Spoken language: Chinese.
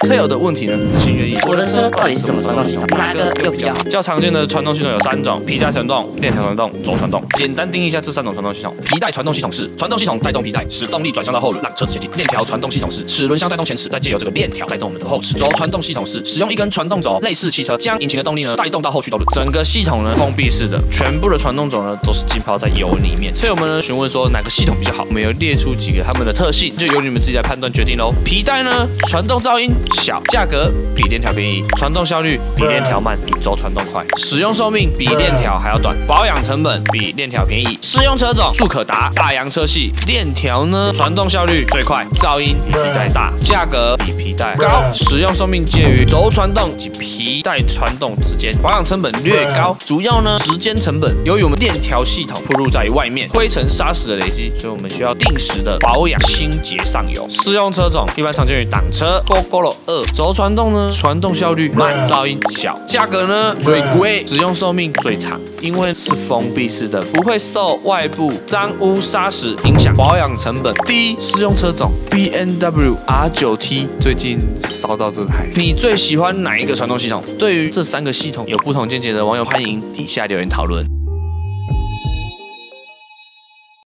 车友的问题呢，日新月异。 我的车到底是什么传动系统？哪个又比较好？ 较常见的传动系统有3种：皮带传动、链条传动、轴传动。简单定义一下这3种传动系统。皮带传动系统是传动系统带动皮带，使动力转向到后轮，让车子前进。链条传动系统是齿轮相带动前齿，再借由这个链条带动我们的后齿。轴传动系统是使用一根传动轴，类似汽车，将引擎的动力呢带动到后驱动轮。整个系统呢封闭式的，全部的传动轴呢都是浸泡在油里面。车友们呢询问说哪个系统比较好，我们有列出几个他们的特性，就由你们自己来判断决定喽。皮带呢传动噪音小，价格比链条便宜，传动效率比链条慢，比轴传动快，使用寿命比链条还要短，保养成本比链条便宜，适用车种速可达、大洋车系。链条呢传动效率最快，噪音比皮带大，价格比皮带高，使用寿命介于轴传动及皮带传动之间，保养成本略高，主要呢时间成本。由于我们链条系统暴露在外面，灰尘砂石的累积，所以我们需要定时的保养清洁上油。适用车种一般常见于挡车、GoGo 2。轴传动呢传动效率慢，噪音小，价格呢最贵，使用寿命最长，因为是封闭式的，不会受外部脏污砂石影响，保养成本低。适用车种 BMW R9T 最近烧到这台，你最喜欢哪一个传动系统？对于这3个系统有不同见解的网友，欢迎底下留言讨论。